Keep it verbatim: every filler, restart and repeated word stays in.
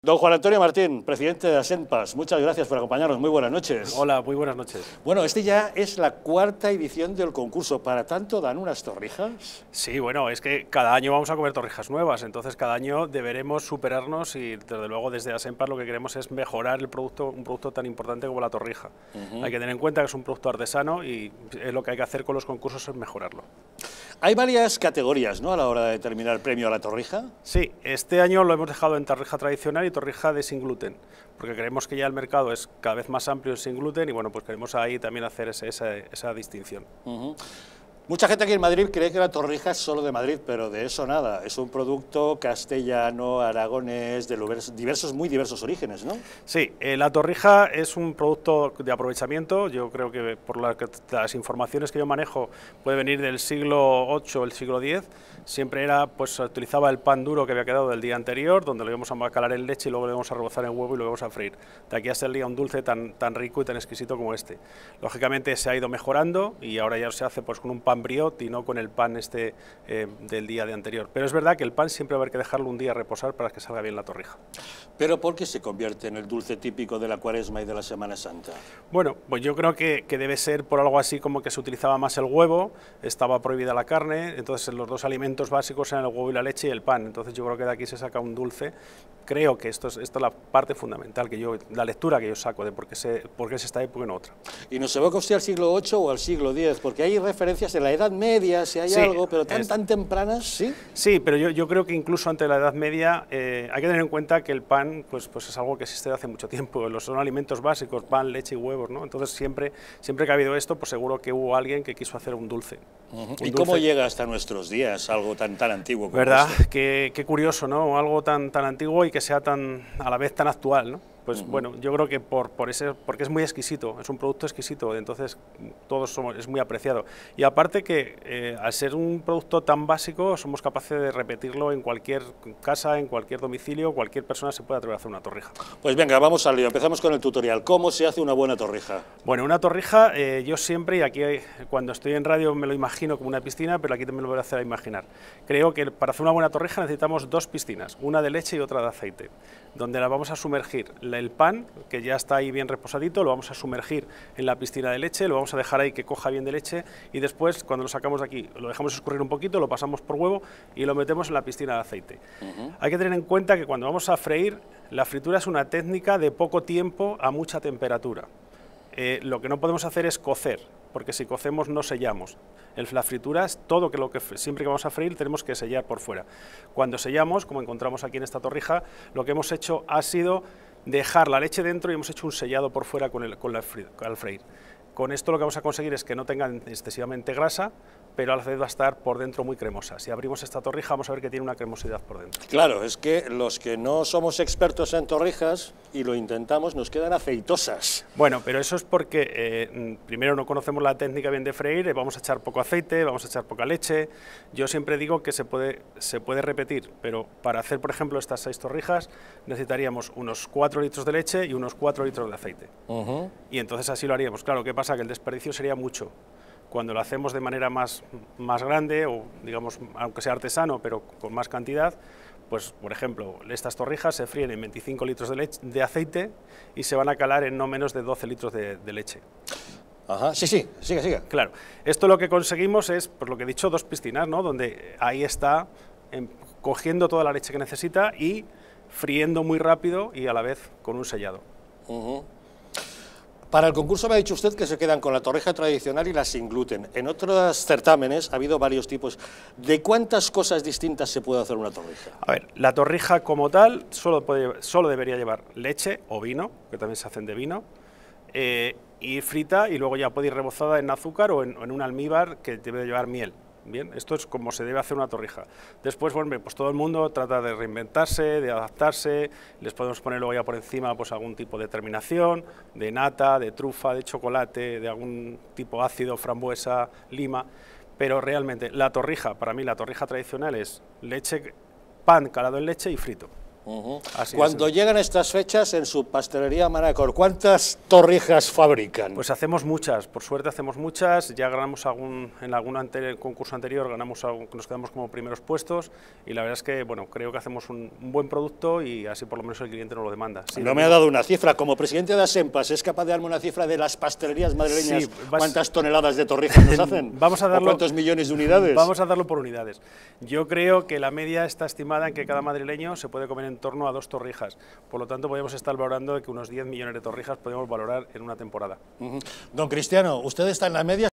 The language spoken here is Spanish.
Don Juan Antonio Martín, presidente de Asenpas, muchas gracias por acompañarnos, muy buenas noches. Hola, muy buenas noches. Bueno, este ya es la cuarta edición del concurso, ¿para tanto dan unas torrijas? Sí, bueno, es que cada año vamos a comer torrijas nuevas, entonces cada año deberemos superarnos y desde luego desde Asenpas lo que queremos es mejorar el producto, un producto tan importante como la torrija. Uh-huh. Hay que tener en cuenta que es un producto artesano y es lo que hay que hacer con los concursos es mejorarlo. Hay varias categorías, ¿no?, a la hora de determinar el premio a la torrija. Sí, este año lo hemos dejado en torrija tradicional y torrija de sin gluten, porque creemos que ya el mercado es cada vez más amplio sin gluten y bueno, pues queremos ahí también hacer ese, esa, esa distinción. Uh-huh. Mucha gente aquí en Madrid cree que la torrija es solo de Madrid, pero de eso nada, es un producto castellano, aragonés, de diversos, muy diversos orígenes, ¿no? Sí, eh, la torrija es un producto de aprovechamiento, yo creo que por la, las informaciones que yo manejo puede venir del siglo ocho o el siglo diez, siempre era, pues se utilizaba el pan duro que había quedado del día anterior, donde lo íbamos a calar en leche y luego lo íbamos a rebozar en huevo y lo íbamos a freír. De aquí hasta el día un dulce tan, tan rico y tan exquisito como este. Lógicamente se ha ido mejorando y ahora ya se hace pues con un pan briot y no con el pan este eh, del día de anterior. Pero es verdad que el pan siempre va a haber que dejarlo un día a reposar para que salga bien la torrija. ¿Pero por qué se convierte en el dulce típico de la Cuaresma y de la Semana Santa? Bueno, pues yo creo que, que debe ser por algo así como que se utilizaba más el huevo, estaba prohibida la carne, entonces los dos alimentos básicos eran el huevo y la leche y el pan. Entonces yo creo que de aquí se saca un dulce. Creo que esto es, esto es la parte fundamental, que yo, la lectura que yo saco de por qué, se, por qué es esta época y no otra. ¿Y nos evoca usted al siglo ocho o al siglo diez? Porque hay referencias en la Edad Media, si hay sí, algo, pero tan, es, tan tempranas, ¿sí? Sí, pero yo, yo creo que incluso ante la Edad Media eh, hay que tener en cuenta que el pan pues, pues es algo que existe desde hace mucho tiempo, los son alimentos básicos, pan, leche y huevos, ¿no? Entonces siempre, siempre que ha habido esto, pues seguro que hubo alguien que quiso hacer un dulce. Uh-huh. un ¿Y dulce. Cómo llega hasta nuestros días algo tan, tan antiguo como ¿Verdad? esto? Qué, qué curioso, ¿no? Algo tan, tan antiguo y que sea tan, a la vez tan actual, ¿no? Pues uh-huh. bueno, yo creo que por, por ese, porque es muy exquisito, es un producto exquisito, entonces todos somos, es muy apreciado. Y aparte que eh, al ser un producto tan básico, somos capaces de repetirlo en cualquier casa, en cualquier domicilio, cualquier persona se puede atrever a hacer una torrija. Pues venga, vamos al lío, empezamos con el tutorial. ¿Cómo se hace una buena torrija? Bueno, una torrija, eh, yo siempre, y aquí hay, cuando estoy en radio me lo imagino como una piscina, pero aquí también lo voy a hacer a imaginar. Creo que para hacer una buena torrija necesitamos dos piscinas, una de leche y otra de aceite, donde la vamos a sumergir. El pan, que ya está ahí bien reposadito, lo vamos a sumergir en la piscina de leche, lo vamos a dejar ahí que coja bien de leche y después, cuando lo sacamos de aquí, lo dejamos escurrir un poquito, lo pasamos por huevo y lo metemos en la piscina de aceite. Uh-huh. Hay que tener en cuenta que cuando vamos a freír, la fritura es una técnica de poco tiempo a mucha temperatura. Eh, lo que no podemos hacer es cocer, porque si cocemos no sellamos. El, la fritura es todo que lo que siempre que vamos a freír tenemos que sellar por fuera. Cuando sellamos, como encontramos aquí en esta torrija, lo que hemos hecho ha sido dejar la leche dentro y hemos hecho un sellado por fuera con el, con la, al freír. Con esto lo que vamos a conseguir es que no tengan excesivamente grasa, pero a la vez va a estar por dentro muy cremosa. Si abrimos esta torrija vamos a ver que tiene una cremosidad por dentro. Claro, es que los que no somos expertos en torrijas y lo intentamos nos quedan aceitosas. Bueno, pero eso es porque eh, primero no conocemos la técnica bien de freír, vamos a echar poco aceite, vamos a echar poca leche. Yo siempre digo que se puede, se puede repetir, pero para hacer, por ejemplo, estas seis torrijas necesitaríamos unos cuatro litros de leche y unos cuatro litros de aceite. Uh-huh. Y entonces así lo haríamos. Claro, ¿qué pasa? Que el desperdicio sería mucho. Cuando lo hacemos de manera más, más grande, o digamos, aunque sea artesano, pero con más cantidad, pues, por ejemplo, estas torrijas se fríen en veinticinco litros de, leche, de aceite y se van a calar en no menos de doce litros de, de leche. Ajá, sí, sí, siga, siga. Claro, esto lo que conseguimos es, por lo que he dicho, dos piscinas, ¿no? Donde ahí está en, cogiendo toda la leche que necesita y friendo muy rápido y a la vez con un sellado. Uh-huh. Para el concurso me ha dicho usted que se quedan con la torrija tradicional y la sin gluten. En otros certámenes ha habido varios tipos. ¿De cuántas cosas distintas se puede hacer una torrija? A ver, la torrija como tal solo, puede, solo debería llevar leche o vino, que también se hacen de vino, eh, y frita y luego ya puede ir rebozada en azúcar o en, o en un almíbar que debe llevar miel. Bien, esto es como se debe hacer una torrija. Después, bueno, pues todo el mundo trata de reinventarse, de adaptarse, les podemos poner luego ya por encima pues algún tipo de terminación, de nata, de trufa, de chocolate, de algún tipo ácido, frambuesa, lima, pero realmente la torrija, para mí la torrija tradicional es leche, pan calado en leche y frito. Uh-huh. Así Cuando es. llegan estas fechas en su pastelería Manacor, ¿cuántas torrijas fabrican? Pues hacemos muchas, por suerte hacemos muchas, ya ganamos algún, en algún ante, concurso anterior, ganamos algún, nos quedamos como primeros puestos y la verdad es que, bueno, creo que hacemos un, un buen producto y así por lo menos el cliente nos lo demanda. Sí, no me ha dado una cifra, como presidente de Asempas, ¿es capaz de darme una cifra de las pastelerías madrileñas? Sí, vas... ¿Cuántas toneladas de torrijas nos hacen? Vamos a darlo, ¿O cuántos millones de unidades? Vamos a darlo por unidades. Yo creo que la media está estimada en que cada madrileño se puede comer en torno a dos torrijas. Por lo tanto, podemos estar valorando de que unos diez millones de torrijas podemos valorar en una temporada. Uh-huh. Don Cristiano, usted está en la media.